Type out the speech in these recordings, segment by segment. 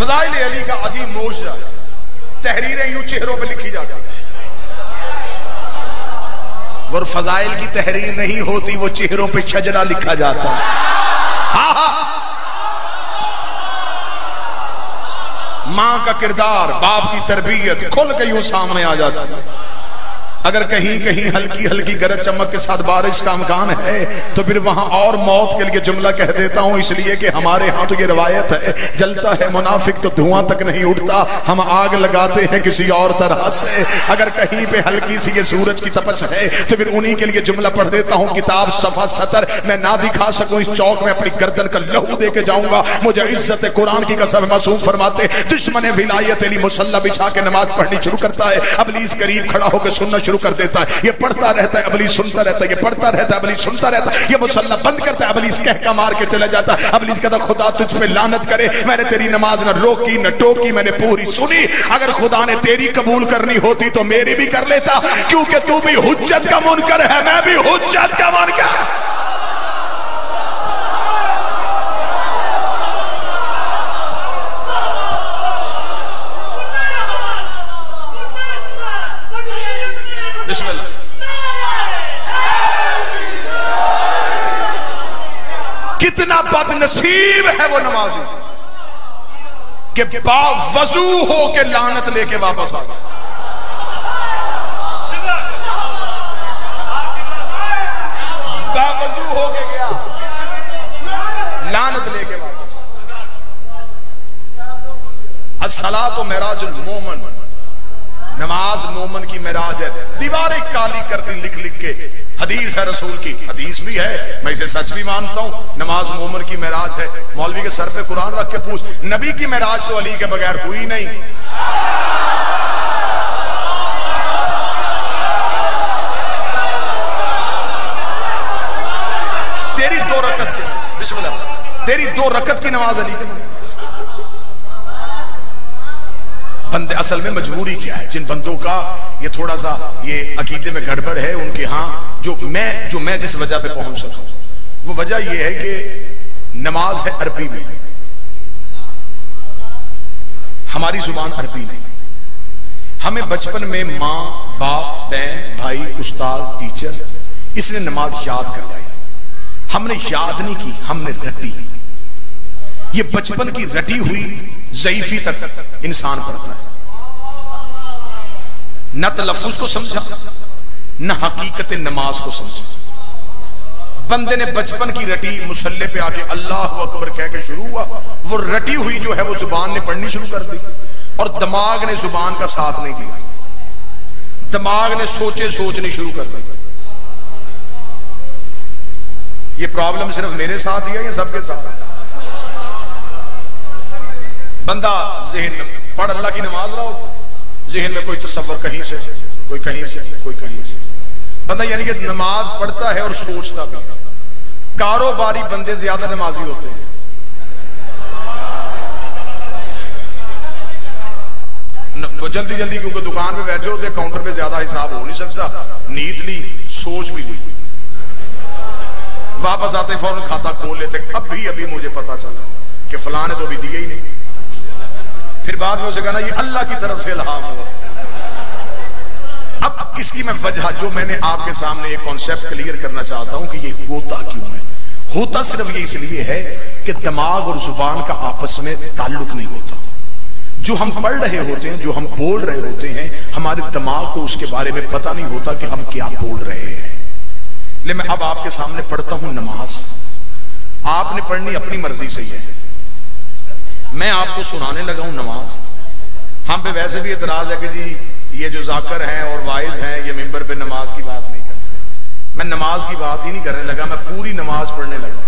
फज़ाइल अली का अजीम मोशरा, तहरीरें यूं चेहरों पे लिखी जाती, और फज़ाइल की तहरीर नहीं होती, वो चेहरों पे शजरा लिखा जाता है। हाँ हाँ, मां का किरदार, बाप की तरबियत खुल के यूं सामने आ जाती है। अगर कहीं कहीं हल्की हल्की गरज चमक के साथ बारिश का इम्कान है तो फिर वहां और मौत के लिए जुमला कह देता हूं, इसलिए कि हमारे यहां तो ये रवायत है, जलता है मुनाफिक तो धुआं तक नहीं उठता, हम आग लगाते हैं किसी और तरह से। अगर कहीं पे हल्की सी ये सूरज की तपश है तो फिर उन्हीं के लिए जुमला पढ़ देता हूं, किताब सफा 70, मैं ना दिखा सकूं इस चौक में अपनी गर्दन का लहू दे के जाऊंगा, मुझे इज्जत कुरान की कसम। मासूम फरमाते दुश्मन विलायत अली मुसल्ला बिछा के नमाज पढ़नी शुरू करता है, अबलीस करीब खड़ा होकर सुनना शुरू कर देता है, ये पढ़ता रहता है, अबलीस सुनता रहता है, ये पढ़ता रहता है, अबलीस सुनता रहता है, ये मुसल्ला बंद करता है, अबलीस कहका मार के चला जाता है। अबलीस कहता खुदा तुझ पे लानत करे, मैंने तेरी नमाज न रोकी न टोकी, मैंने पूरी सुनी, अगर खुदा ने तेरी कबूल करनी होती तो मेरी भी कर लेता, क्योंकि तू भी हुज्जत का मुनकर है, मैं भी हुज्जत का मुनकर। कितना बदनसीब है वो नमाजी कि बावजू हो के लानत लेके वापस आ गया। बावजू हो के गया, लानत लेके वापस। अस्सलातु मेराजुल मोमन, नमाज मोमन की मेराज है। दीवारें काली करती लिख लिख के, हदीस है रसूल की, हदीस भी है, मैं इसे सच भी मानता हूं, नमाज मोमन की मेराज है। मौलवी के सर पे कुरान रख के पूछ, नबी की मेराज तो अली के बगैर हुई नहीं। तेरी 2 रकत की, बिस्मिल्लाह, तेरी 2 रकत की नमाज अली के बगैर। बंदे असल में मजबूरी क्या है, जिन बंदों का ये थोड़ा सा ये अकीदे में गड़बड़ है, उनके यहाँ जो मैं जिस वजह पे पहुंच सका, वो वजह ये है कि नमाज है अरबी में, हमारी जुबान अरबी नहीं। हमें बचपन में माँ बाप बहन भाई उस्ताद टीचर इसने नमाज याद करवाई, हमने याद नहीं की, हमने रटी। ये बचपन की रटी हुई ज़ईफी तक इंसान पढ़ता है, न तलफ्फुज़ को समझा न हकीकत नमाज को समझा। बंदे ने बचपन की रटी मुसल्ले पे आके अल्लाह अकबर कह के शुरू हुआ, वो रटी हुई जो है वो जुबान ने पढ़नी शुरू कर दी और दिमाग ने जुबान का साथ नहीं दिया, दिमाग ने सोचनी शुरू कर दी। ये प्रॉब्लम सिर्फ मेरे साथ ही है या सबके साथ? बंदा ज़हन में पढ़ अल्लाह की नमाज रहा हो, ज़हन में कोई तसव्वुर कहीं से, कोई कहीं से, कोई कहीं से। बंदा यानी कि नमाज पढ़ता है और सोचता भी। कारोबारी बंदे ज्यादा नमाजी होते हैं, वो जल्दी जल्दी क्योंकि दुकान पे बैठे होते, काउंटर पे ज्यादा हिसाब हो नहीं सकता, नींद ली सोच भी ली, वापस आते फौरन खाता खोल लेते, अभी मुझे पता चला कि फलां ने तो अभी दिए ही नहीं, फिर बाद में उसे कहना ये अल्लाह की तरफ से इल्हाम हुआ। अब इसकी मैं वजह जो मैंने आपके सामने एक कॉन्सेप्ट क्लियर करना चाहता हूं कि ये होता क्यों है। होता सिर्फ ये इसलिए है कि दिमाग और जुबान का आपस में ताल्लुक नहीं होता। जो हम पढ़ रहे होते हैं, जो हम बोल रहे होते हैं, हमारे दिमाग को उसके बारे में पता नहीं होता कि हम क्या बोल रहे हैं। ले मैं अब आपके सामने पढ़ता हूं नमाज, आपने पढ़नी अपनी मर्जी से ही है, मैं आपको सुनाने लगा हूं नमाज। हम पे वैसे भी इतराज है कि जी ये जो जाकर हैं और वाइज हैं ये मिंबर पे नमाज की बात नहीं करते। मैं नमाज की बात ही नहीं करने लगा, मैं पूरी नमाज पढ़ने लगा।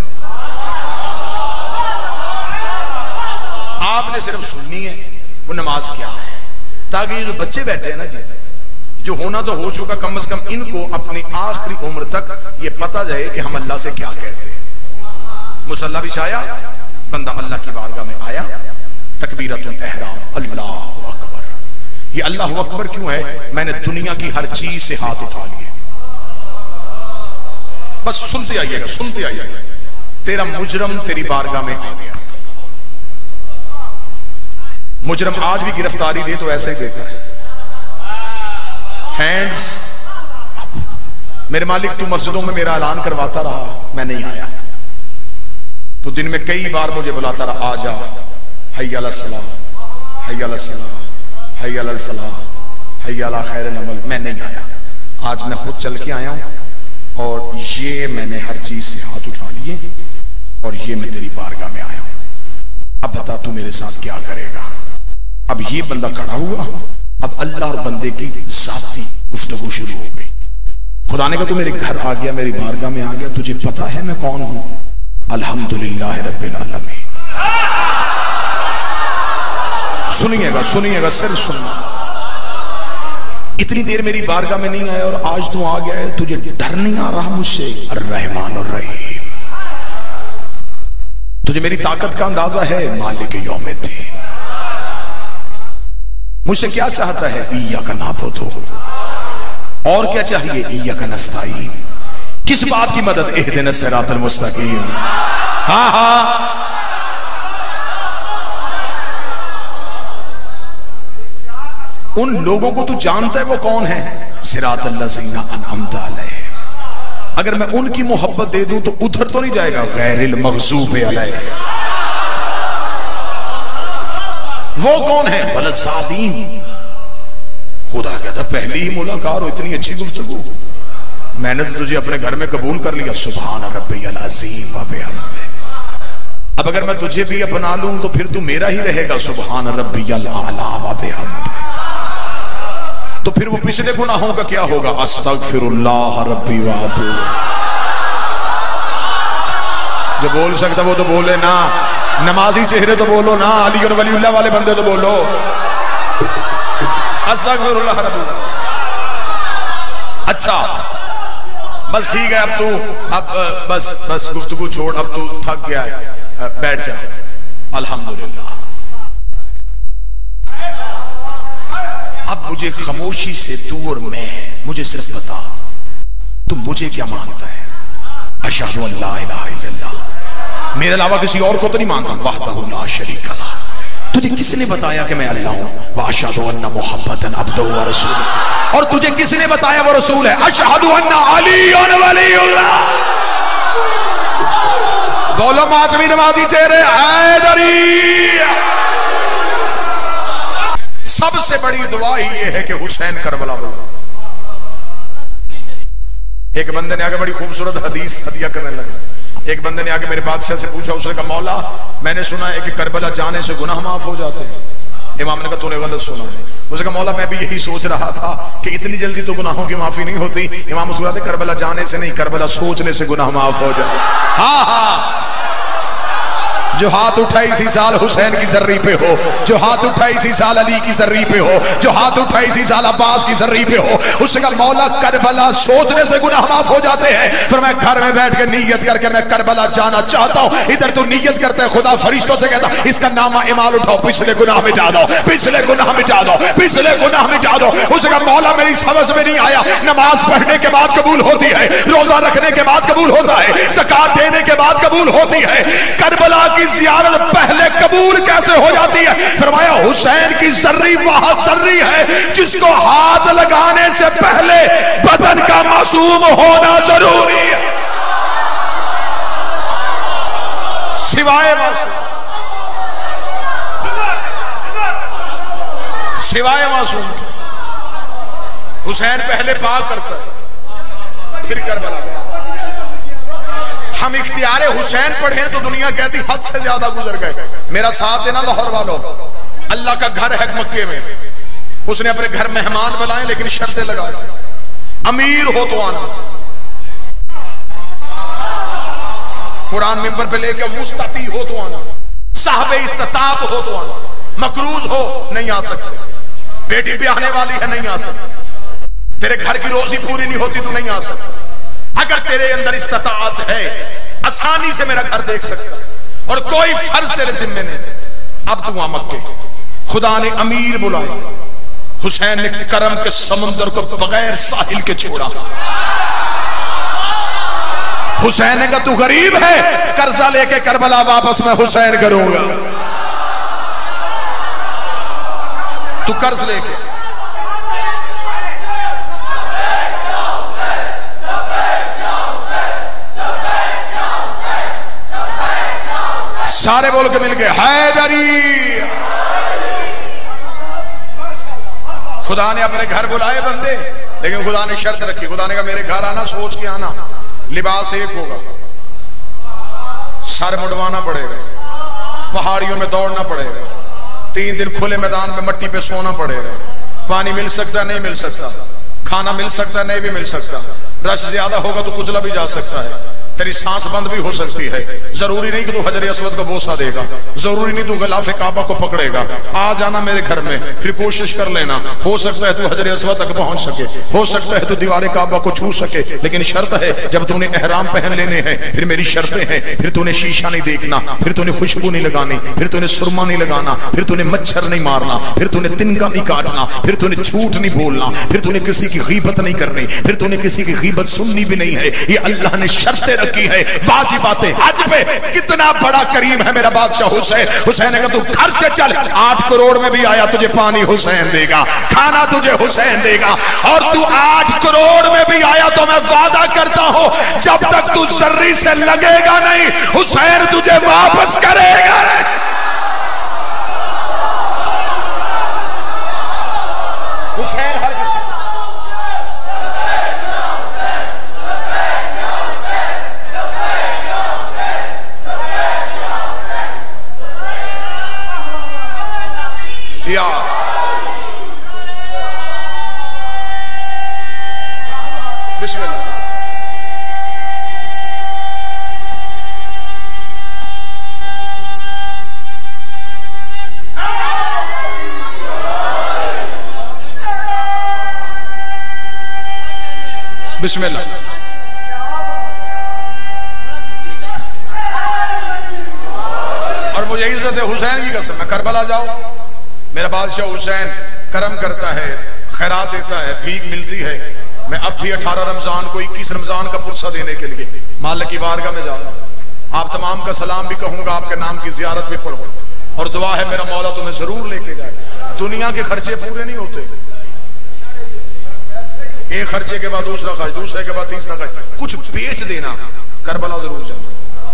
आपने सिर्फ सुननी है वो नमाज क्या है, ताकि ये जो बच्चे बैठे हैं ना जी, जो होना तो हो चुका, कम से कम इनको अपनी आखिरी उम्र तक ये पता जाए कि हम अल्लाह से क्या कहते हैं। मुसल्ला बिछाया, बंदा अल्लाह की बारगाह में आया, तकबीरतुल एहराम, अल्लाहु अकबर। ये अल्लाहु अकबर क्यों है? मैंने दुनिया की हर चीज से हाथ उठा लिए। बस सुनते आइएगा, सुनते आइएगा। तेरा मुजरम तेरी बारगाह में आ गया, मुजरम आज भी गिरफ्तारी दे तो ऐसे ही देता है, हैंड्स। मेरे मालिक तू मस्जिदों में मेरा ऐलान करवाता रहा, मैं नहीं आया। तो दिन में कई बार मुझे बुलाता रहा, आ जा, हय्या अला सलाह, हय्या अला सलाह, हय्या अल फलाह, हय्या अला खैरुल अमल। मैं नहीं आया। आज मैं खुद चल के आया हूं और ये मैंने हर चीज से हाथ उठा लिए और ये मैं तेरी बारगाह में आया हूं। अब बता तू मेरे साथ क्या करेगा। अब ये बंदा खड़ा हुआ, अब अल्लाह और बंदे की जाती गुफ्तगू शुरू हो गई। खुदा ने कहा तू मेरे घर आ गया, मेरी बारगाह में आ गया, तुझे पता है मैं कौन हूं? अल्हम्दुलिल्लाह रब्बिल आलमीन। सुनिएगा सुनिएगा, सिर्फ सुनना। इतनी देर मेरी बारगाह में नहीं आया और आज तू आ गया है, तुझे डर नहीं आ रहा मुझसे? अर्रहमान और रहीम। तुझे मेरी ताकत का अंदाजा है? मालिक यौमिद्दीन। मुझसे क्या चाहता है? इय्याका नअबुदु। और क्या चाहिए? इय्याका नस्तईन। किस बात की मदद? इहदिनस सिरातल मुस्तकीम। हाँ हाँ, उन लोगों को तू जानता है वो कौन है? सिरातल लज़ीना अनअमता अलैहिम। अगर मैं उनकी मोहब्बत दे दूं तो उधर तो नहीं जाएगा, गैरिल मग़ज़ूबि अलैहिम। वो कौन है? वलज़ालीन। खुदा कहता पहली ही मुलाकात हो, इतनी अच्छी गुफ्तगू, मैंने तो तुझे अपने घर में कबूल कर लिया। सुभान रब्बियल अज़ीम व बिहम्दिही। अब अगर मैं तुझे भी अपना लूं तो फिर तू मेरा ही रहेगा। सुभान रब्बियल आला व बिहम्दिही। तो फिर वो पिछले गुनाहों का क्या होगा? अस्तगफिरुल्लाह रब्बी व अतूब। जो बोल सकता वो तो बोले ना, नमाजी चेहरे तो बोलो ना, अली और वलीउल्लाह वाले बंदे तो बोलो अस्तगफिरुल्लाह रब्बी। अच्छा बस ठीक है, अब तू अब बस गुफ्तगू छोड़, अब तू थक गया है, बैठ जा। अल्हम्दुलिल्लाह। अब मुझे खामोशी से तू और मैं, मुझे सिर्फ बता तू मुझे क्या मानता है? अशहदु अल्ला इलाहा इल्लल्लाह, मेरे अलावा किसी और को तो नहीं मानता। वहदहु ला शरीका लह। तुझे किसने बताया कि मैं अल्लाह हूं? व अशहदु अन्ना मुहम्मदन अब्दुहु व रसूलुहु। और तुझे किसने बताया वो रसूल है? अशहदु अन्ना अलीयुन वलीयुल्लाह। बोलो मातमी नमाजी चेहरे, हैदरी। सबसे बड़ी दुआ ही ये है कि हुसैन करबला बोलो। एक बंदे ने आगे बड़ी खूबसूरत हदीस हदिया करने लगा। एक बंदे ने आगे मेरे बादशाह से पूछा, उसने कहा मौला मैंने सुना है कि करबला जाने से गुनाह माफ हो जाते हैं। इमाम ने कहा तूने गलत सुना है। उसने कहा मौला मैं भी यही सोच रहा था कि इतनी जल्दी तो गुनाहों की माफी नहीं होती। इमाम मुस्कुराते, करबला जाने से नहीं, करबला सोचने से गुनाह माफ हो जाते। हाँ हाँ, जो हाथ उठा इसी साल हुसैन की जर्री पे हो, जो हाथ उठा इसी साल अली की जर्री पे हो, जो हाथ उठा इसी साल अब्बास की जर्री पे हो। उसने कहा मौला करबला सोचने से गुनाह माफ हो जाते हैं। फिर मैं घर में बैठ के नीयत करके मैं करबला जाना चाहता हूँ। इधर तो नीयत करते हैं, खुदा फरिश्तों से कहता इसका नामा इमाल उठाओ, पिछले गुनाह मिटा दो, पिछले गुनाह मिटा दो, पिछले गुनाह मिटा दो। उसने कहा मौला मेरी समझ में नहीं आया, नमाज पढ़ने के बाद कबूल होती है, रोजा रखने के बाद कबूल होता है, ज़कात देने के बाद कबूल होती है, करबला की ज़ियारत पहले कबूल कैसे हो जाती है? फरमाया हुसैन की जर्री वह जर्री है जिसको हाथ लगाने से पहले बदन का मासूम होना जरूरी है, सिवाय मासूम। हुसैन पहले पाक करता है, फिर करबला। हम इख्तियारे हुसैन पढ़े तो दुनिया कहती हद से ज्यादा गुजर गए। मेरा साथ है ना लाहौर वालों, अल्लाह का घर है मक्के में, उसने अपने घर मेहमान बुलाए लेकिन शर्तें लगा, अमीर हो तो आना, कुरान मिंबर पे लेके मुस्तती हो तो आना, साहबे इस्तात हो तो आना, मकरूज हो नहीं आ सकते, बेटी पे आने वाली है नहीं आ सकते, तेरे घर की रोजी पूरी नहीं होती तो नहीं आ सकता। अगर तेरे अंदर इस्तात है आसानी से मेरा घर देख सकता और कोई फर्ज तेरे जिम्मे नहीं। अब तू आ मक्के, खुदा ने अमीर बुलाया, हुसैन ने करम के समुंदर को बगैर साहिल के छोड़ा। हुसैन ने कहा तू गरीब है, कर्जा लेके करबला वापस मैं हुसैन करूंगा। तू कर्ज लेके सारे बोल के मिल गए हैदरी। खुदा ने अपने घर बुलाए बंदे, लेकिन खुदा ने शर्त रखी। खुदा ने कहा मेरे घर आना सोच के आना, लिबास एक होगा, सर मुड़वाना पड़ेगा, पहाड़ियों में दौड़ना पड़ेगा, 3 दिन खुले मैदान में मट्टी पे सोना पड़ेगा, पानी मिल सकता नहीं मिल सकता, खाना मिल सकता नहीं भी मिल सकता, रश ज्यादा होगा तो कुचला भी जा सकता है, तेरी सांस बंद भी हो सकती है। जरूरी नहीं कि तू हजर अस्वद को बोसा देगा, जरूरी नहीं तू गलाफे काबा को पकड़ेगा। आ जाना मेरे घर में, फिर कोशिश कर लेना, हो सकता है तू हजर अस्वद तक पहुंच सके, हो सकता है तू दीवारे काबा को छू सके, लेकिन शर्त है जब तूने एहराम पहन लेने हैं, फिर मेरी शर्तें हैं, फिर तूने शीशा नहीं देखना, फिर तूने खुशबू नहीं लगानी, फिर तूने सुरमा नहीं लगाना, फिर तूने मच्छर नहीं मारना, फिर तूने तिनका नहीं काटना, फिर तूने झूठ नहीं बोलना, फिर तूने किसी की गीबत नहीं करनी, फिर तूने किसी की गीबत सुननी भी नहीं है। ये अल्लाह ने शर्तें की है, वाजिबाते हज पे। कितना बड़ा करीम है मेरा बादशाह हुसैन। हुसैन ने कहा तू घर से चल, 8 करोड़ में भी आया तुझे पानी हुसैन देगा, खाना तुझे हुसैन देगा, और तू 8 करोड़ में भी आया तो मैं वादा करता हूं जब तक तू जर्री से लगेगा नहीं, हुसैन तुझे वापस करेगा। हुसैन हर किसी या बिस्मिल्लाह। बिस्मिल्लाह। और मुझे इज्जत है हुसैन की कसम, मैं करबला जाऊं, मेरा बादशाह हुसैन करम करता है, खैरात देता है, भीख मिलती है। मैं अब भी 18 रमजान को 21 रमजान का पुरसा देने के लिए मालिक की बारगाह में जा रहा हूं। आप तमाम का सलाम भी कहूंगा, आपके नाम की जियारत भी पढ़ूंगा, और दुआ है मेरा मौला तुम्हें जरूर लेके जाए। दुनिया के खर्चे पूरे नहीं होते, एक खर्चे के बाद दूसरा खर्च, दूसरे के बाद तीसरा खर्च, कुछ बेच देना, करबला जरूर जाना,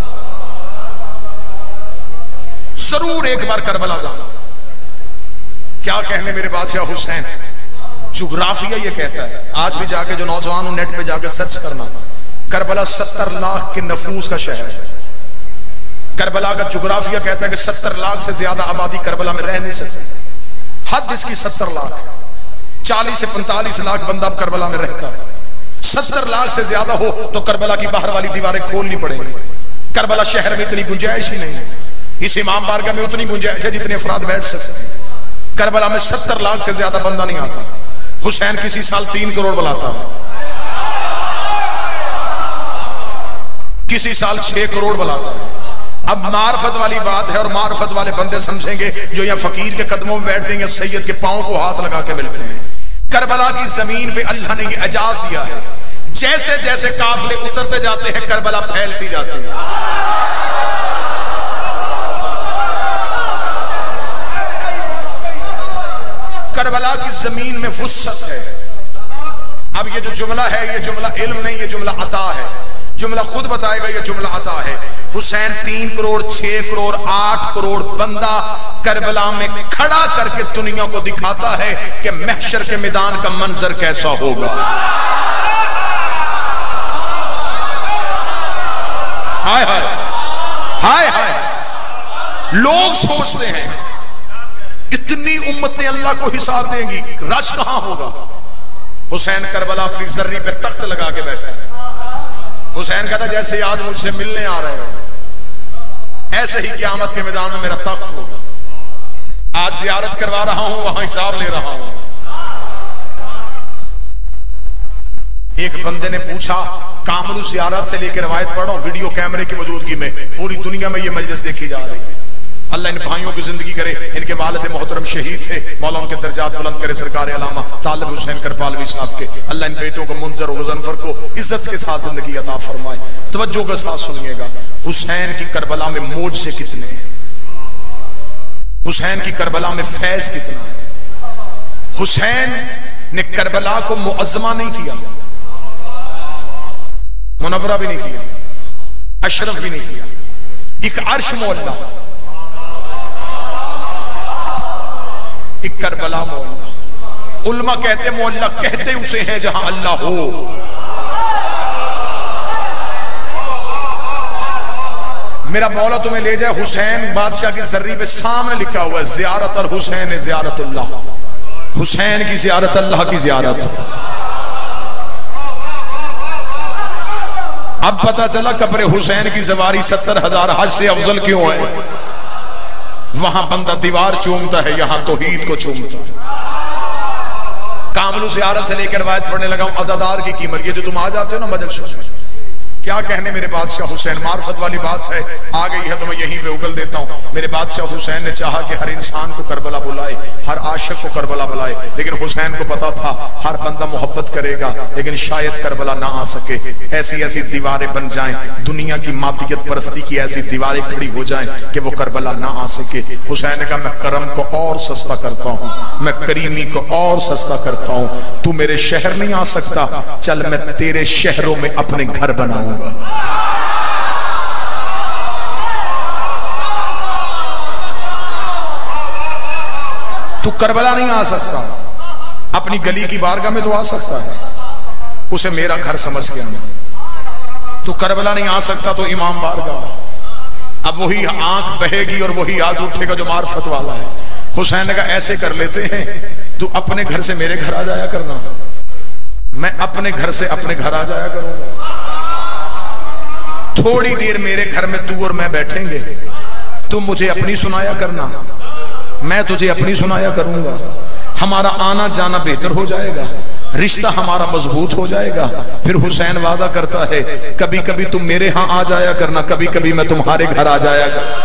जरूर एक बार करबला जाना। क्या कहने मेरे बादशाह हुसैन, जुग्राफिया ये कहता है, आज भी जाके जो नौजवान नेट पे जाके सर्च करना, करबला 70 लाख के नफूस का शहर है। करबला का जुग्राफिया कहता है कि 70 लाख से ज्यादा आबादी करबला में रह नहीं सकती, हद इसकी 70 लाख, 40 से 45 लाख बंदा करबला में रहता है। 70 लाख से ज्यादा हो तो करबला की बाहर वाली दीवारें खोलनी पड़ेंगी। करबला शहर में इतनी गुंजाइश ही नहीं है, इस इमाम बारगाह में उतनी गुंजाइश है जितने अफराद बैठ सकते हैं। करबला में 70 लाख से ज्यादा बंदा नहीं आता। हुसैन किसी साल 3 करोड़ बुलाता है, किसी साल 6 करोड़ बुलाता है। अब मार्फत वाली बात है, और मार्फत वाले बंदे समझेंगे जो या फकीर के कदमों में बैठते हैं या सैयद के पांव को हाथ लगा के मिलते हैं। करबला की जमीन पे अल्लाह ने ये एजाज दिया है, जैसे जैसे काफिले उतरते जाते हैं करबला फैलती जाती है। करबला की जमीन में वुस्सत है। अब ये जो जुमला है, ये जुमला इल्म नहीं, ये जुमला अता है। जुमला खुद बताएगा, ये जुमला अता है। हुसैन 3 करोड़ 6 करोड़ 8 करोड़ बंदा करबला में खड़ा करके दुनिया को दिखाता है कि महशर के मैदान का मंजर कैसा होगा। हाय हाय हाय हाय। लोग सोचते हैं इतनी उम्मतें अल्लाह को हिसाब देंगी, रश कहां होगा। हुसैन करबला अपनी जर्री पे तख्त लगा के बैठा है। हुसैन कहता जैसे आज मुझसे मिलने आ रहे हो, ऐसे ही क़यामत के मैदान में मेरा तख्त होगा। आज जियारत करवा रहा हूं, वहां हिसाब ले रहा हूं। एक बंदे ने पूछा, कामरू जियारत से लेकर रवायत पढ़ो, वीडियो कैमरे की मौजूदगी में पूरी दुनिया में यह मजलिस देखी जा रही है। अल्लाह इन भाइयों की जिंदगी करे, इनके वालिद मोहतरम शहीद थे, मौला उनके दर्जात बुलंद करे। सरकार अलामा तालिब हुसैन करपालवी साहब के अल्लाह इन बेटों को मुंजर और मुजफ्फर को इज्जत के साथ जिंदगी अता फरमाए। तवज्जो के साथ सुनिएगा, हुसैन की करबला में मोज से कितने हैं, हुसैन की करबला में फैज कितना है। हुसैन ने करबला को मुअज़्ज़मा नहीं किया, मुनव्वरा भी नहीं किया, अशरफ भी नहीं किया, एक अर्श मोहल्ला, एक करबला मोहल्ला। उल्मा कहते मोहल्ला कहते उसे है जहां अल्लाह हो। मेरा मौला तुम्हें ले जाए हुसैन बादशाह की जर्री पे सामने लिखा हुआ है ज़ियारत अल हुसैन ज़ियारतुल्लाह, हुसैन की ज़ियारत अल्लाह की ज़ियारत। अब पता चला कब्र हुसैन की सवारी 70,000 हज से अफजल क्यों है। वहां बंदा दीवार चूमता है, यहां तौहीद को चूमता है। कामलू ज़ियारत से लेकर रवायत पढ़ने लगा हूं अज़ादार की कीमत। ये जो तुम आ जाते हो ना मजलिस में, क्या कहने मेरे बादशाह हुसैन, मार्फत वाली बात है आ गई है तो मैं यहीं पे उगल देता हूं। मेरे बादशाह हुसैन ने चाहा कि हर इंसान को करबला बुलाए, हर आशिक को करबला बुलाए, लेकिन हुसैन को पता था हर बंदा मोहब्बत करेगा लेकिन शायद करबला ना आ सके। ऐसी ऐसी दीवारें बन जाएं, दुनिया की मादियत परस्ती की ऐसी दीवारें खड़ी हो जाएं कि वो करबला ना आ सके। हुसैन ने कहा मैं करम को और सस्ता करता हूं, मैं करीमी को और सस्ता करता हूं। तू मेरे शहर नहीं आ सकता, चल मैं तेरे शहरों में अपने घर बनाऊं। तू करबला नहीं आ सकता, अपनी गली की बारगाह में तो आ सकता है, उसे मेरा घर समझ के आना। तू करबला नहीं आ सकता तो इमाम बारगाह। अब वही आंख बहेगी और वही हाथ उठेगा जो मार्फत वाला है। हुसैन ने कहा ऐसे कर लेते हैं, तू अपने घर से मेरे घर आ जाया करना, मैं अपने घर से अपने घर आ जाया करूंगा। थोड़ी देर मेरे घर में तू और मैं बैठेंगे, तू मुझे अपनी सुनाया करना, मैं तुझे अपनी सुनाया करूंगा। हमारा आना जाना बेहतर हो जाएगा, रिश्ता हमारा मजबूत हो जाएगा। फिर हुसैन वादा करता है कभी कभी तुम मेरे यहां आ जाया करना, कभी कभी मैं तुम्हारे घर आ जाया करना।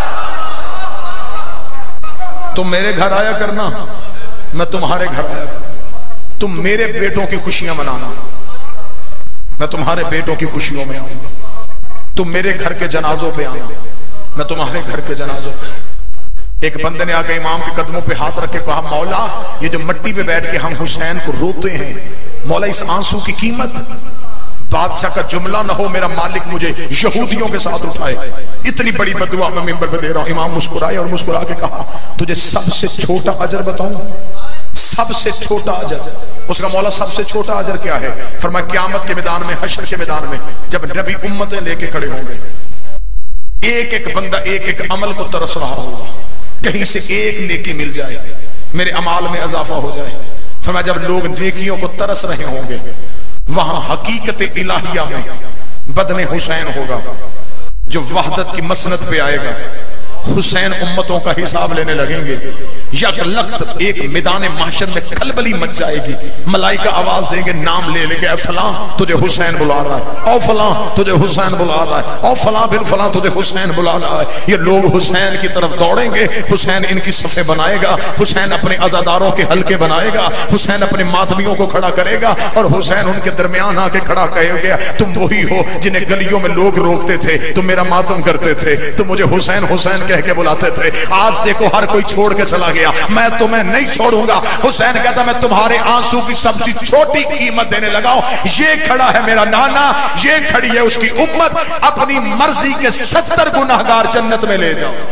तुम मेरे घर आया करना, मैं तुम्हारे घर आया करना। तुम मेरे बेटों की खुशियां मनाना, मैं तुम्हारे बेटों की खुशियों में आऊंगा। तुम मेरे घर के जनाजों पे आना, मैं तुम्हारे घर के जनाजों पे। एक बंदे ने आके इमाम के कदमों पे हाथ रख के कहा मौला ये जो मिट्टी पे बैठ के हम हुसैन को रोते हैं, मौला इस आंसू की कीमत। बादशाह का जुमला ना हो मेरा मालिक मुझे यहूदियों के साथ उठाए। इतनी बड़ी बदुआ मैं मिंबर पे दे रहा हूं। इमाम मुस्कुराए और मुस्कुरा के कहा तुझे सबसे छोटा अजर बताऊं, सबसे छोटा अजर। उसका मौला सबसे छोटा अजर क्या है? फरमाया क़यामत के मैदान में, हश्र के मैदान में जब नबी उम्मतें लेके खड़े होंगे, एक एक बंदा एक एक अमल को तरस रहा होगा, कहीं से एक नेकी मिल जाए, मेरे अमाल में इजाफा हो जाए। फरमाया जब लोग नेकियों को तरस रहे होंगे, वहां हकीकत इलाहिया में बदने हुसैन होगा जो वहदत की मसनद पे आएगा। हुसैन उम्मतों का हिसाब लेने लगेंगे। यकलख्त एक मैदान महशर में खलबली मच जाएगी। मलाइका आवाज देंगे, नाम ले लेके फलां तुझे हुसैन बुला रहा है, और फलां तुझे हुसैन बुला रहा है, और फलां बिन फलां तुझे हुसैन बुला रहा है। ये लोग हुसैन की तरफ दौड़ेंगे, हुसैन इनकी सफ़े बनाएगा, हुसैन अपने अज़ादारों के हल्के बनाएगा, हुसैन अपने मातमियों को खड़ा करेगा और हुसैन उनके दरमियान आके खड़ा कहेगा तुम वही हो जिन्हें गलियों में लोग रोकते थे, तुम मेरा मातम करते थे, तुम मुझे हुसैन हुसैन कह के बुलाते थे। आज देखो हर कोई छोड़ के चला गया, मैं तुम्हें नहीं छोड़ूंगा। हुसैन कहता मैं तुम्हारे आंसू की सबसे छोटी कीमत देने लगा हूं। ये खड़ा है मेरा नाना, ये खड़ी है उसकी उम्मत, अपनी मर्जी के 70 गुनाहगार जन्नत में ले जाओ।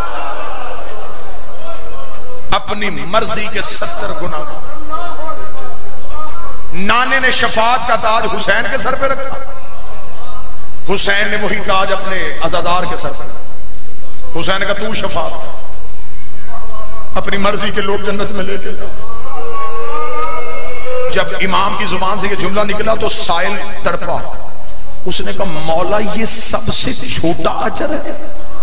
अपनी मर्जी के 70 गुनाहगार। नाने ने शफाअत का ताज हुसैन के सर पे रखा, हुसैन ने वही ताज अपने अज़ादार के सर पे। हुसैन का तू शफाअत कर, अपनी मर्जी के लोग जन्नत में लेके जाओ। जब इमाम की जुबान से ये जुमला निकला तो साइल तड़पा, उसने कहा मौला ये सबसे छोटा अजर है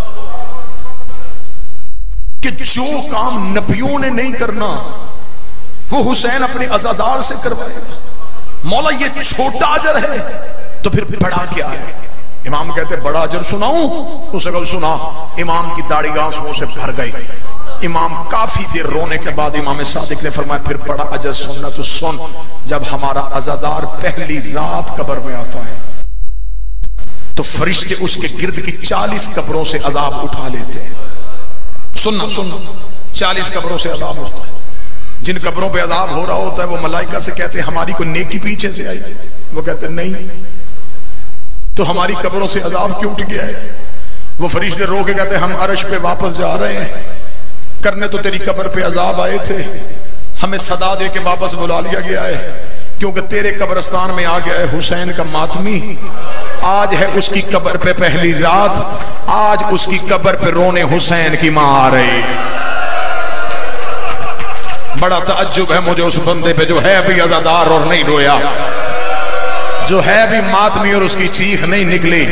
कि जो काम नबियों ने नहीं करना वो हुसैन अपने अज़ादार से करवाएगा। मौला ये छोटा अजर है तो फिर बड़ा क्या है? इमाम कहते बड़ा अजर सुनाऊं? उसे कहा सुना। इमाम की दाढ़ी आंसुओं से भर गई। इमाम काफी देर रोने के बाद इमाम सादिक ने फरमाया फिर बड़ा अजर सुनना तो सुन। जब हमारा अज़ादार पहली रात कब्र में आता है तो फरिश्ते उसके गिर्द की 40 कब्रों से अजाब उठा लेते हैं। सुनना सुनना, 40 कब्रों से अजाब उठता है। जिन कब्रों पे अजाब हो रहा होता है वो मलाइका से कहते हैं हमारी कोई नेकी पीछे से आई, वो कहते नहीं, तो हमारी कब्रों से अजाब क्यों उठ गया है? वो फरिश्ते रो के कहते हम अर्श पे वापस जा रहे हैं, करने तो तेरी कब्र पे अजाब आए थे, हमें सदा दे के वापस बुला लिया गया है, क्योंकि तेरे कब्रिस्तान में आ गया है हुसैन का मातमी, आज है उसकी कब्र पे पहली रात, आज उसकी कब्र पे रोने हुसैन की मां आ रही है। बड़ा तअज्जुब है मुझे उस बंदे पे जो है भी अज़ादार और नहीं रोया, जो है भी मातमी और उसकी चीख नहीं निकली।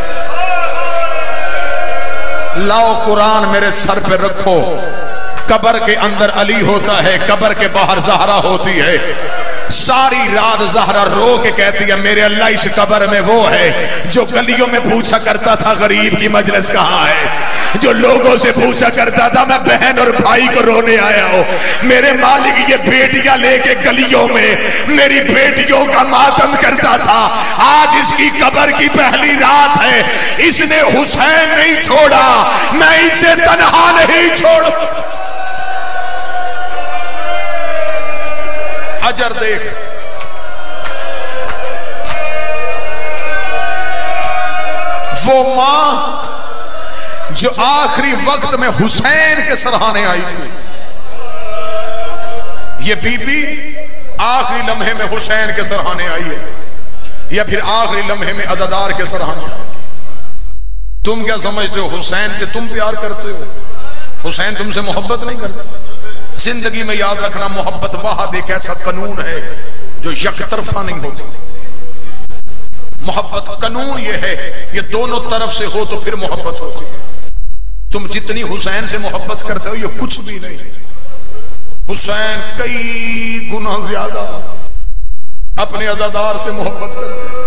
लाओ कुरान मेरे सर पे रखो, कब्र के अंदर अली होता है, कब्र के बाहर ज़हरा होती है। सारी रात ज़हरा रो के कहती है मेरे अल्लाह इस कब्र में वो है जो गलियों में पूछा करता था गरीब की मजलिस कहाँ है, जो लोगों से पूछा करता था मैं बहन और भाई को रोने आया हूं, मेरे मालिक ये बेटियां लेके गलियों में मेरी बेटियों का मातम करता था, आज इसकी कब्र की पहली रात है, इसने हुसैन नहीं छोड़ा, मैं इसे तन्हा नहीं छोड़। अजर देख, वो मां जो आखिरी वक्त में हुसैन के सराहने आई थी, ये बीबी आखिरी लम्हे में हुसैन के सराहने आई है, या फिर आखिरी लम्हे में अज़ादार के सराहने आई। तुम क्या समझते हो हुसैन से तुम प्यार करते हो? हुसैन तुमसे मोहब्बत नहीं करता। जिंदगी में याद रखना मोहब्बत वाहद एक ऐसा कानून है जो यकतरफा नहीं होता। मोहब्बत कानून ये है, ये दोनों तरफ से हो तो फिर मोहब्बत होती है। तुम जितनी हुसैन से मोहब्बत करते हो ये कुछ भी नहीं, हुसैन कई गुना ज्यादा अपने अज़ादार से मोहब्बत करते हैं।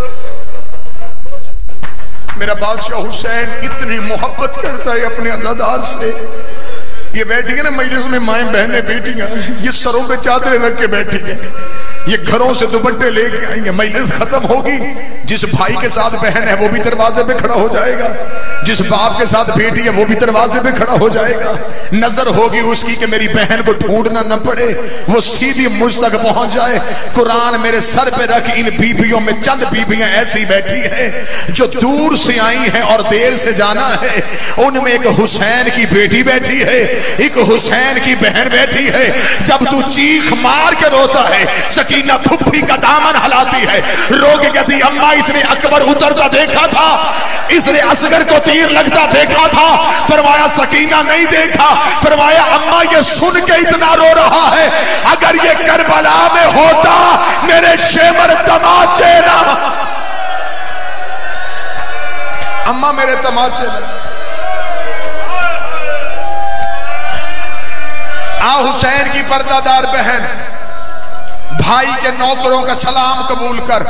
मेरा बादशाह हुसैन इतनी मोहब्बत करता है अपने अज़ादार से, ये बैठी है ना मजलिस में माएं बहनें बेटियां, ये सरों पे चादरें रख के बैठी है, ये घरों से दुपट्टे लेके आएंगे, मजलिस खत्म होगी, जिस भाई के साथ बहन है वो भी दरवाजे पे खड़ा हो जाएगा, जिस बाप के साथ बेटी है वो भी दरवाजे पे खड़ा हो जाएगा। नजर होगी उसकी कि मेरी बहन को ढूंढना न पड़े, वो सीधी मुझ तक पहुंच जाए। कुरान मेरे सर पे रख, इन बीबियों में चंद बीबियां ऐसी बैठी हैं जो दूर से आई हैं और देर से जाना है। उनमें एक हुसैन की बेटी बैठी है, एक हुसैन की बहन बैठी है। जब तू चीख मार के रोता है, सकीना फुफ्फी का दामन हलाती है, रो के कहती अम्मा इसने अकबर उतरता देखा था, इसने असगर को तीर लगता देखा था। फरमाया सकीना नहीं देखा, फरमाया अम्मा ये सुन के इतना रो रहा है, अगर ये करबला में होता मेरे शेमर तमाचे ना, अम्मा मेरे तमाचे ना। आ हुसैन की पर्दादार बहन, भाई के नौकरों का सलाम कबूल कर।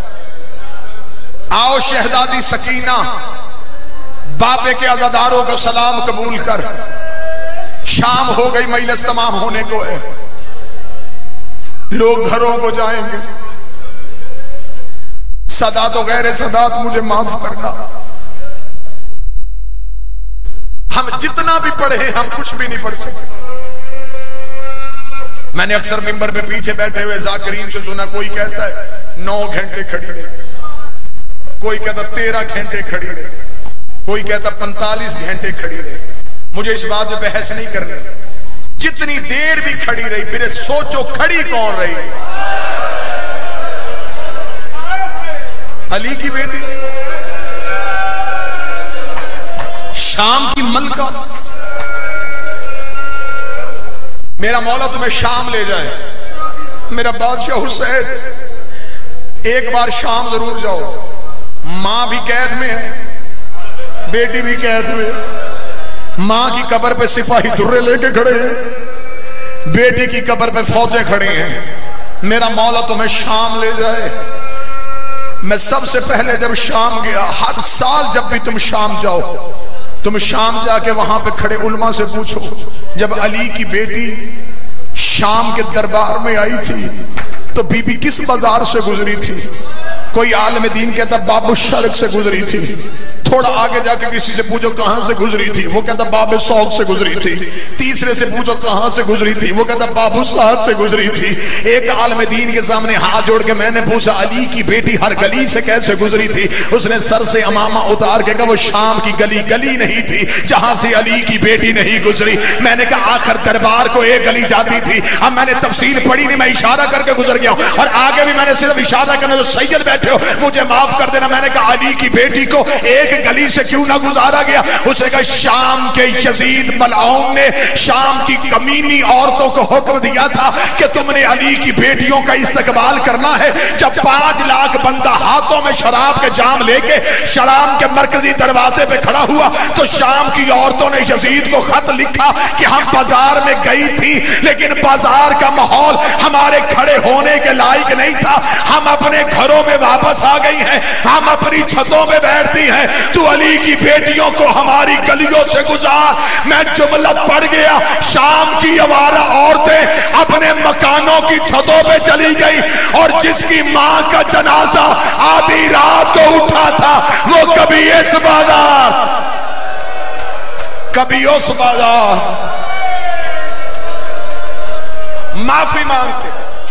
आओ शहजादी सकीना, बाबे के अज़ादारों को सलाम कबूल कर। शाम हो गई, मजलिस तमाम होने को है, लोग घरों को जाएंगे। सदा तो गैर सदात मुझे माफ करना, हम जितना भी पढ़े हम कुछ भी नहीं पढ़ सकते। मैंने अक्सर मिंबर पे पीछे बैठे हुए जाकिरीन से सुना, कोई कहता है 9 घंटे खड़ी रही, कोई कहता 13 घंटे खड़ी रही, कोई कहता 45 घंटे खड़ी रही। मुझे इस बात पे बहस नहीं करनी, जितनी देर भी खड़ी रही, फिर सोचो खड़ी कौन रही? अली की बेटी, शाम की मलका। मेरा मौला तुम्हें शाम ले जाए, मेरा बादशाह हुसैन, एक बार शाम जरूर जाओ। मां भी कैद में है, बेटी भी कैद में। मां की कब्र पे सिपाही दुर्रे लेके खड़े हैं, बेटी की कब्र पे फौजें खड़ी हैं। मेरा मौला तुम्हें शाम ले जाए। मैं सबसे पहले जब शाम गया, हर साल जब भी तुम शाम जाओ, तुम शाम जाके वहां पे खड़े उलमा से पूछो, जब अली की बेटी शाम के दरबार में आई थी तो बीबी किस बाजार से गुजरी थी? कोई आलम दीन कहता बाबू शर्क से गुजरी थी, थोड़ा आगे जाके किसी से पूछो कहां से गुजरी थी, वो कहता बाबे शौक से गुजरी थी। तीसरे से पूछो कहां से गुजरी थी, वो कहता बाबू साहब से गुजरी थी। एक आलम दीन के सामने हाथ जोड़ के मैंने पूछा अली की बेटी हर गली से कैसे गुजरी थी? उसने सर से अमामा उतार के कहा वो शाम की गली गली नहीं थी जहां से अली की बेटी नहीं गुजरी। मैंने कहा आखिर दरबार को एक गली जाती थी। अब मैंने तफसील पढ़ी नहीं, मैं इशारा करके गुजर गया हूं और आगे भी मैंने सिर्फ इशारा करना। जो सैयद बैठे हो मुझे माफ कर देना। मैंने कहा अली की बेटी को एक गली से क्यों ना गुजारा गया? उसने कहा शाम के यजीद मलऊन ने शाम की कमीनी औरतों को हुक्म दिया था कि तुमने अली की बेटियों का इस्तकबाल करना है। जब 5 लाख बंदा हाथों में शराब के जाम लेके शराब के मरकजी दरवाजे पे खड़ा हुआ तो शाम की औरतों ने यजीद को खत लिखा कि हम बाजार में गई थी लेकिन बाजार का माहौल हमारे खड़े होने के लायक नहीं था, हम अपने घरों में वापस आ गई हैं, हम अपनी छतों में बैठती हैं, तू अली की बेटियों को हमारी गलियों से गुजार। मैं जुमला पढ़ गया, शाम की आवारा औरतें अपने मकानों की छतों पे चली गई और जिसकी मां का जनाजा आधी रात को उठा था वो कभी इस बाजार कभी उस बाजार माफी मांगते।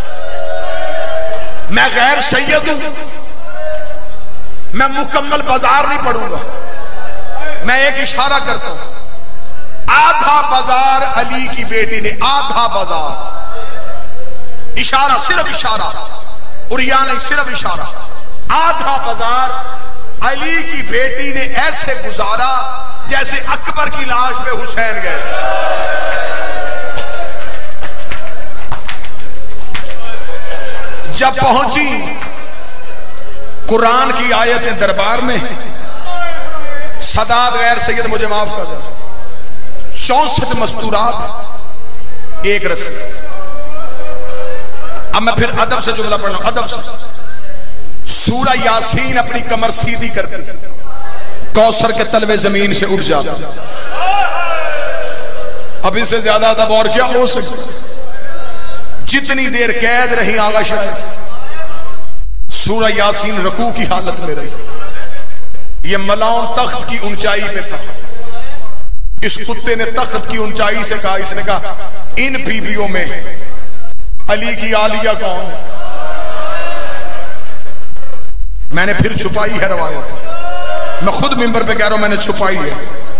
मैं गैर सैयद हूं, मैं मुकम्मल बाजार नहीं पढ़ूंगा, मैं एक इशारा करता हूं। आधा बाजार अली की बेटी ने, आधा बाजार, इशारा सिर्फ इशारा, उरिया नहीं सिर्फ इशारा, आधा बाजार अली की बेटी ने ऐसे गुजारा जैसे अकबर की लाश पे हुसैन गए। जब पहुंची कुरान की आयतें दरबार में, सदात गैर सैयद मुझे माफ कर दे, 64 मस्तूरात एक रस्सी। अब मैं फिर अदब से जुमला पढ़ रहा हूं, अदब से। सूरा यासीन अपनी कमर सीधी करती कौसर के तलवे जमीन से उठ जाता। अब इससे ज्यादा अदब और क्या हो सकता? जितनी देर कैद रही आगा शायद सूरा यासीन रकू की हालत में रही। ये मलाउन तख्त की ऊंचाई पे था। इस कुत्ते ने तख्त की ऊंचाई से कहा, इसने कहा इन बीबियों में अली की आलिया कौन है? मैंने फिर छुपाई है रवायत, मैं खुद मिंबर पे कह रहा हूं मैंने छुपाई है।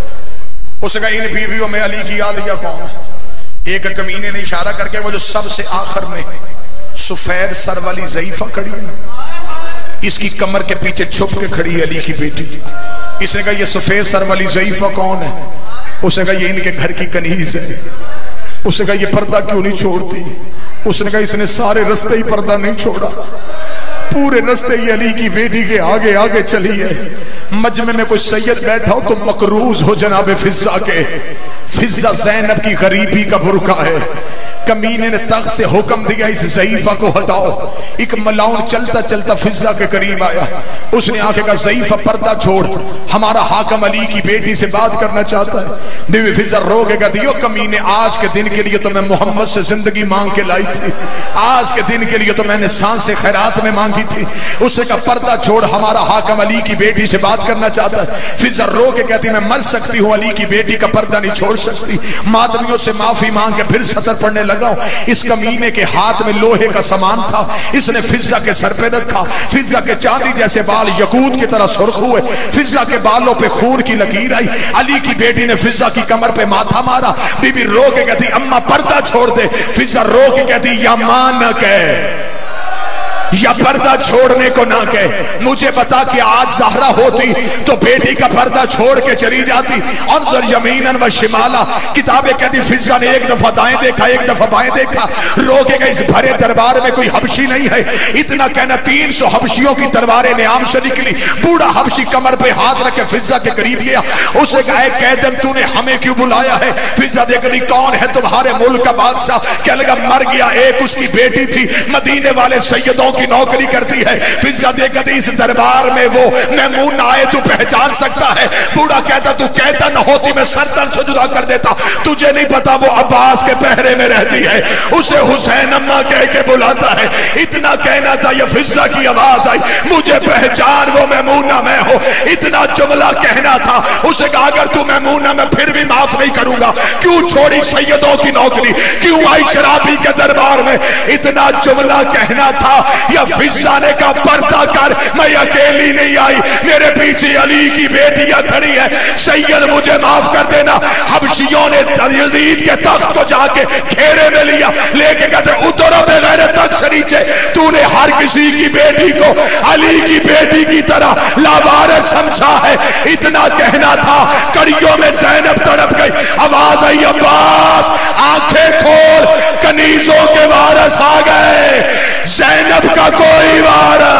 उसने कहा इन बीबियों में अली की आलिया कौन है? एक कमीने ने इशारा करके वो जो सबसे आखिर में सफेद सर वाली ज़ईफा खड़ी है, इसकी कमर के पीछे छुप के खड़ी है अली की बेटी। इसने कहा ये सफेद सर वाली ज़ईफा कौन है? उसने कहा ये इनके घर की कनीज है। उसने कहा ये पर्दा क्यों नहीं छोड़ती? उसने कहा इसने सारे रास्ते ही पर्दा नहीं छोड़ा, पूरे रास्ते ही अली की बेटी के आगे आगे चली है। मजमे में कोई सैयद बैठा हो तो मकरूज हो जनाबे फिजा के। फिजा ज़ैनब की गरीबी का बुरका है। कमीने ने तख्त से हुक्म दिया इस ज़ईफा को हटाओ। एक मलाउन चलता चलता फिजा के करीब आया, उसने आके कहा ज़ईफा पर्दा छोड़, हमारा हाकम अली की बेटी से बात करना चाहता है। बीवी फिजा रो के कहती हो कमीने, आज के दिन के लिए तो मैं मोहम्मद से जिंदगी मांग के लाई थी, आज के दिन के लिए तो मैंने सांसें खैरात में मांगी थी। उससे कहा पर्दा छोड़, हमारा हाकम अली की बेटी से बात करना चाहता है। फिजा रो के कहती मैं मर सकती हूँ, अली की बेटी का पर्दा नहीं छोड़ सकती। मातमियों से माफी मांग के फिर सतर पढ़ने लगा। इस कमीने के हाथ में लोहे का सामान था, इसने फिजा के सर पे रखा। फिजा के चांदी जैसे बाल यकूत की तरह सुर्ख हुए, फिजा के बालों पे खून की लकीर आई। अली की बेटी ने फिजा की कमर पे माथा मारा। बीबी रो के कहती अम्मा पर्दा छोड़ दे। फिजा रो के कहती या मां न कह या पर्दा छोड़ने को ना कहे, मुझे बता कि आज ज़हरा होती तो बेटी का पर्दा छोड़ के चली जाती। और यमीनन व शिमाला किताबें कहती फिजा ने एक दफा दाएं देखा, एक दफा बाएं देखा, रोके गए इस भरे दरबार में कोई हबशी नहीं है। इतना कहना 300 हबशियों की तलवारें नियाम से निकली। बूढ़ा हबशी कमर पे हाथ रख के फिजा के करीब गया। उसे कहा कैदन तूने हमें क्यों बुलाया है? फिजा देख रही कौन है तुम्हारे मुल्क का बादशाह? क्या लगा मर गया, एक उसकी बेटी थी, मदीने वाले सैयदों की नौकरी करती है। फिजा देखती इस दरबार में वो मैमून आए, तू पहचान सकता है? बूढ़ा कहता तू कहता न होती मैं सरतन से जुदा कर देता। तुझे नहीं पता वो अब्बास के पहरे में रहती है, उसे हुसैन अम्मा कह के बुलाता है। इतना कहना था, ये फिजा की आवाज आई, मुझे पहचान वो मैमूना मैं हो। इतना जुमला कहना था। उसे कहा अगर तू मैमूना मैं फिर भी माफ नहीं करूंगा। क्यों छोड़ी सैयदों की नौकरी, क्यों आई शराबी के दरबार में। इतना जुमला कहना था। या फिजा ने कहा पर्दा कर, मैं अकेली नहीं आई, मेरे पीछे अली की बेटियां खड़ी है। सैयद मुझे माफ कर देना। हबशियों ने यजीद के तख्त को जाके घेरे में लिया, लेके कहते उतरो बगैर तख्त से नीचे। तूने हर किसी की बेटी को अली की बेटी की तरह लावारिस समझा है। इतना कहना था। कड़ियों में ज़ैनब तड़प गई। आवाज आई अब्बास आंखें खोल, कनीजों के वारिस आ गए। ज़ैनब का कोई वारिस